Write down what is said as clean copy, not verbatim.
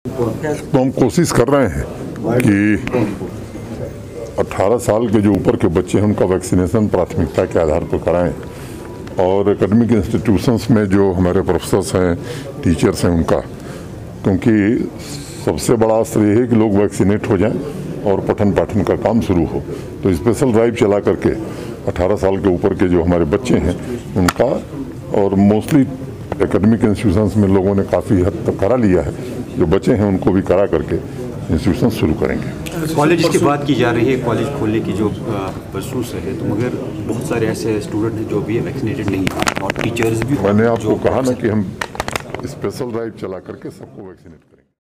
तो हम कोशिश कर रहे हैं कि 18 साल के जो ऊपर के बच्चे हैं उनका वैक्सीनेशन प्राथमिकता के आधार पर कराएं और एकेडमिक इंस्टीट्यूशंस में जो हमारे प्रोफेसर्स हैं, टीचर्स हैं उनका, क्योंकि सबसे बड़ा असर ये है कि लोग वैक्सीनेट हो जाएं और पठन पाठन का काम शुरू हो। तो स्पेशल ड्राइव चला करके 18 साल के ऊपर के जो हमारे बच्चे हैं उनका, और मोस्टली एकेडमिक इंस्टीट्यूशंस में लोगों ने काफ़ी हद तक करा लिया है, जो बच्चे हैं उनको भी करा करके इंस्टीट्यूशन शुरू करेंगे। कॉलेज की बात की जा रही है, कॉलेज खोलने की जो प्रोसेस है, तो मगर बहुत सारे ऐसे स्टूडेंट हैं जो भी वैक्सीनेटेड नहीं हैं और टीचर्स भी। मैंने आपको कहा ना कि हम स्पेशल ड्राइव चला करके सबको वैक्सीनेट करें।